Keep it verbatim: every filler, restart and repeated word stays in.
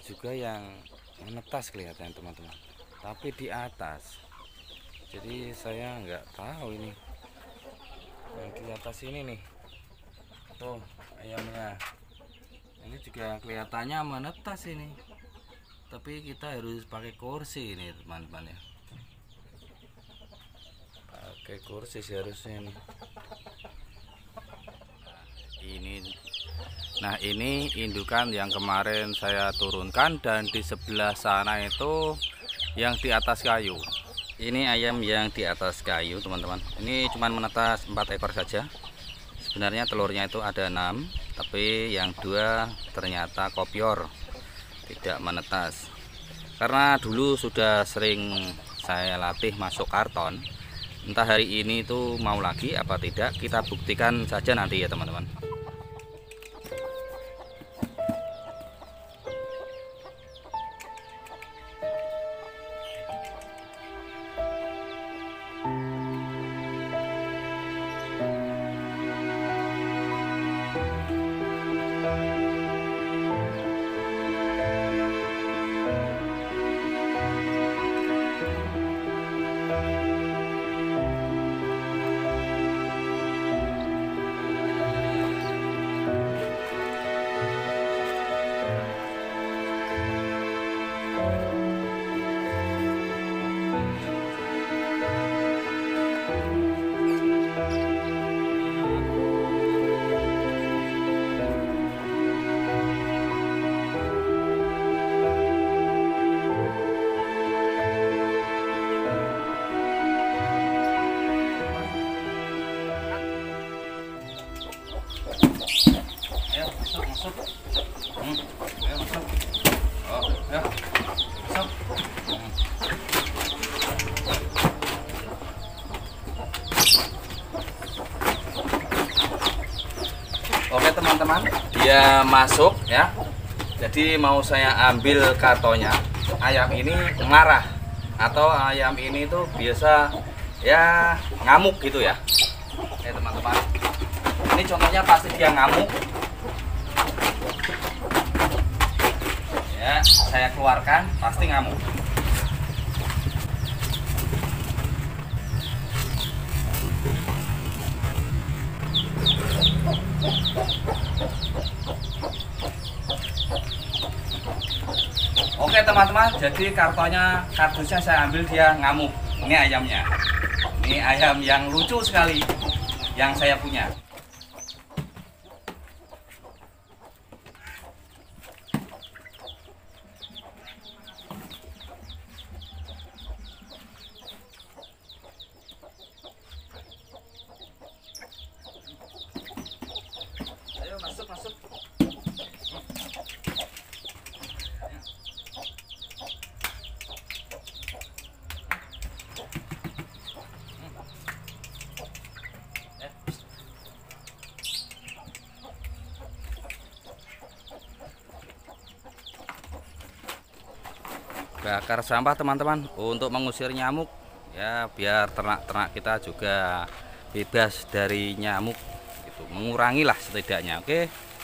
juga yang menetas kelihatan teman-teman, tapi di atas. Jadi saya nggak tahu ini yang di atas ini nih. Tuh ayamnya ini juga kelihatannya menetas ini, tapi kita harus pakai kursi ini teman-teman ya, pakai kursi seharusnya nih. Ini nah ini indukan yang kemarin saya turunkan, dan di sebelah sana itu yang di atas kayu. Ini ayam yang di atas kayu teman-teman. Ini cuman menetas empat ekor saja. Sebenarnya telurnya itu ada enam, tapi yang dua ternyata kopior, tidak menetas. Karena dulu sudah sering saya latih masuk karton. Entah hari ini itu mau lagi apa tidak, kita buktikan saja nanti ya teman-teman. Masuk. Hmm, ayo masuk. Oh, ayo. Masuk. Hmm. Oke teman-teman, dia masuk ya. Jadi mau saya ambil kartonya. Ayam ini marah atau ayam ini tuh biasa ya ngamuk gitu ya. Oke teman-teman. Ini contohnya pasti dia ngamuk. Ya, saya keluarkan pasti ngamuk. Oke teman-teman, jadi kartonya, kardusnya saya ambil, dia ngamuk. Ini ayamnya. Ini ayam yang lucu sekali yang saya punya. Masuk, masuk. Bakar sampah teman-teman untuk mengusir nyamuk ya, biar ternak-ternak kita juga bebas dari nyamuk, gitu, mengurangi lah setidaknya. Oke.